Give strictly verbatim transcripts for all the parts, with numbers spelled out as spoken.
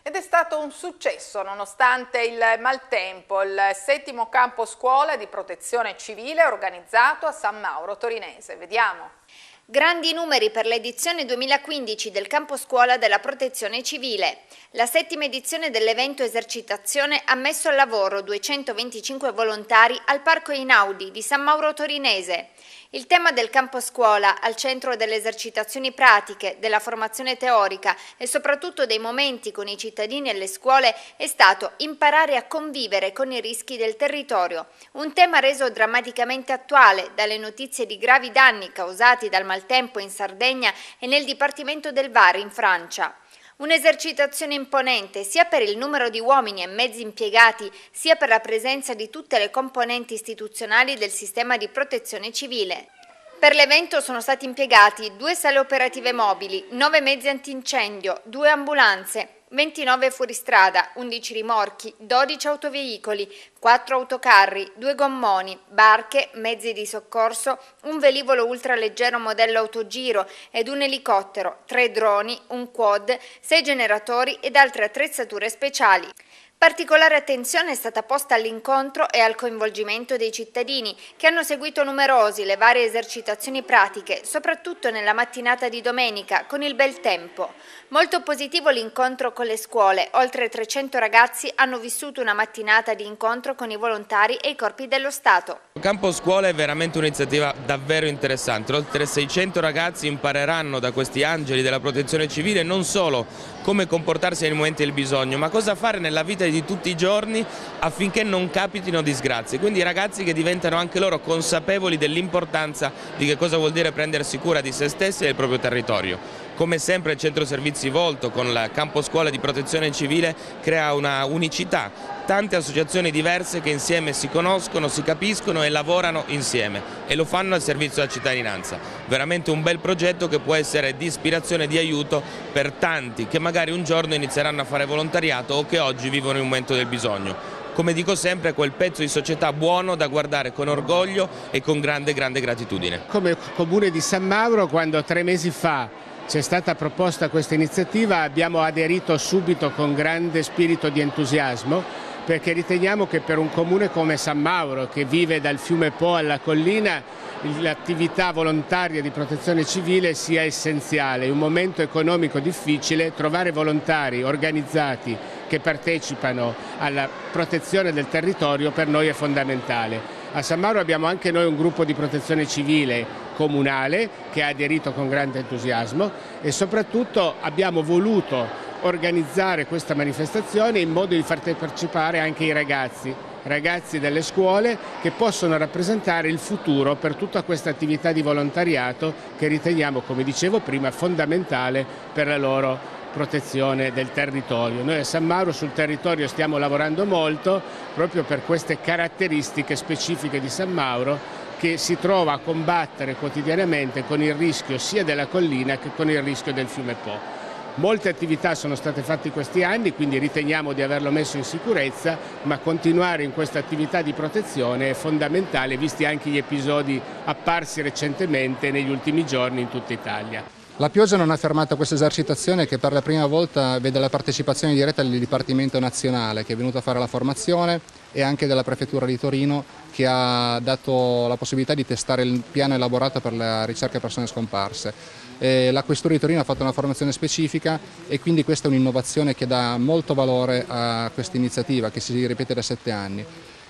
Ed è stato un successo nonostante il maltempo, il settimo campo scuola di protezione civile organizzato a San Mauro Torinese. Vediamo. Grandi numeri per l'edizione duemilaquindici del campo scuola della protezione civile. La settima edizione dell'evento esercitazione ha messo al lavoro duecentoventicinque volontari al Parco Einaudi di San Mauro Torinese. Il tema del campo scuola, al centro delle esercitazioni pratiche, della formazione teorica e soprattutto dei momenti con i cittadini e le scuole, è stato imparare a convivere con i rischi del territorio. Un tema reso drammaticamente attuale dalle notizie di gravi danni causati dal maltempo in Sardegna e nel Dipartimento del Var in Francia. Un'esercitazione imponente sia per il numero di uomini e mezzi impiegati, sia per la presenza di tutte le componenti istituzionali del sistema di protezione civile. Per l'evento sono stati impiegati due sale operative mobili, nove mezzi antincendio, due ambulanze, ventinove fuoristrada, undici rimorchi, dodici autoveicoli, quattro autocarri, due gommoni, barche, mezzi di soccorso, un velivolo ultraleggero modello autogiro ed un elicottero, tre droni, un quad, sei generatori ed altre attrezzature speciali. Particolare attenzione è stata posta all'incontro e al coinvolgimento dei cittadini che hanno seguito numerosi le varie esercitazioni pratiche, soprattutto nella mattinata di domenica con il bel tempo. Molto positivo l'incontro con le scuole, oltre trecento ragazzi hanno vissuto una mattinata di incontro con i volontari e i corpi dello Stato. Il campo scuola è veramente un'iniziativa davvero interessante, oltre seicento ragazzi impareranno da questi angeli della protezione civile non solo come comportarsi nei momenti del bisogno, ma cosa fare nella vita di tutti i giorni affinché non capitino disgrazie. Quindi i ragazzi che diventano anche loro consapevoli dell'importanza di che cosa vuol dire prendersi cura di se stessi e del proprio territorio. Come sempre il centro servizi Volto con il campo scuola di protezione civile crea una unicità, tante associazioni diverse che insieme si conoscono, si capiscono e lavorano insieme e lo fanno al servizio della cittadinanza. Veramente un bel progetto che può essere di ispirazione e di aiuto per tanti che magari un giorno inizieranno a fare volontariato o che oggi vivono in un momento del bisogno. Come dico sempre, quel pezzo di società buono da guardare con orgoglio e con grande grande gratitudine. Come Comune di San Mauro, quando tre mesi fa c'è stata proposta questa iniziativa, abbiamo aderito subito con grande spirito di entusiasmo, perché riteniamo che per un comune come San Mauro, che vive dal fiume Po alla collina, l'attività volontaria di protezione civile sia essenziale. In un momento economico difficile trovare volontari organizzati che partecipano alla protezione del territorio per noi è fondamentale. A San Mauro abbiamo anche noi un gruppo di protezione civile comunale che ha aderito con grande entusiasmo e soprattutto abbiamo voluto organizzare questa manifestazione in modo di far partecipare anche i ragazzi, ragazzi delle scuole che possono rappresentare il futuro per tutta questa attività di volontariato che riteniamo, come dicevo prima, fondamentale per la loro protezione del territorio. Noi a San Mauro sul territorio stiamo lavorando molto proprio per queste caratteristiche specifiche di San Mauro che si trova a combattere quotidianamente con il rischio sia della collina che con il rischio del fiume Po. Molte attività sono state fatte in questi anni, quindi riteniamo di averlo messo in sicurezza, ma continuare in questa attività di protezione è fondamentale, visti anche gli episodi apparsi recentemente negli ultimi giorni in tutta Italia. La pioggia non ha fermato questa esercitazione che per la prima volta vede la partecipazione diretta del Dipartimento Nazionale che è venuto a fare la formazione e anche della Prefettura di Torino che ha dato la possibilità di testare il piano elaborato per la ricerca persone scomparse. E la Questura di Torino ha fatto una formazione specifica e quindi questa è un'innovazione che dà molto valore a questa iniziativa che si ripete da sette anni.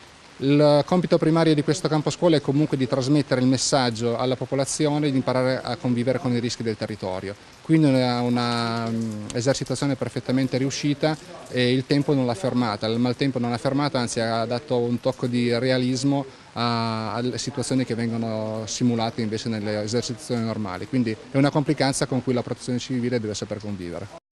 Il compito primario di questo campo scuola è comunque di trasmettere il messaggio alla popolazione di imparare a convivere con i rischi del territorio. Quindi è una esercitazione perfettamente riuscita e il tempo non l'ha fermata, il maltempo non l'ha fermata, anzi ha dato un tocco di realismo alle situazioni che vengono simulate invece nelle esercitazioni normali. Quindi è una complicanza con cui la protezione civile deve saper convivere.